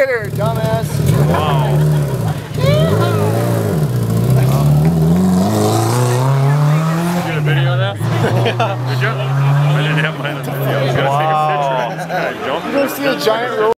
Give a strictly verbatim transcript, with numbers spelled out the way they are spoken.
later, dumbass. Wow. You get a video of that? Yeah. Did you? I didn't have mine on video. I was gonna take a picture. This guy jumped. You don't see a giant roll.